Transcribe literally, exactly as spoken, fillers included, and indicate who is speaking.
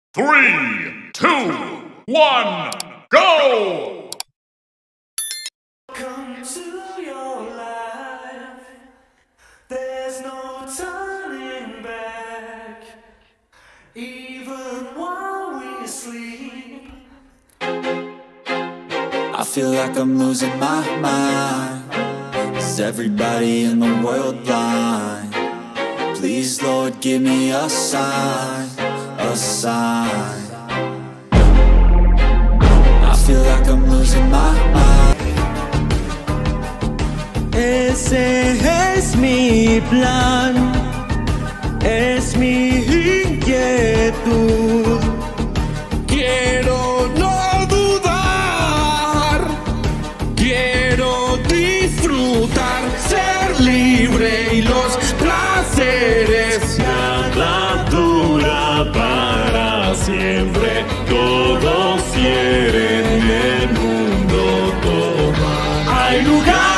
Speaker 1: Three, two, one, go!
Speaker 2: Come to your life. There's no turning back. Even while we sleep,
Speaker 3: I feel like I'm losing my mind. Is everybody in the world blind? Please, Lord, give me a sign, a sign. I feel like I'm losing my mind.
Speaker 4: Ese es mi plan, es mi inquietud. Quiero no dudar, quiero disfrutar, ser libre y los placeres. Nada dura para siempre, todos quieren el mundo tomar. Hay lugar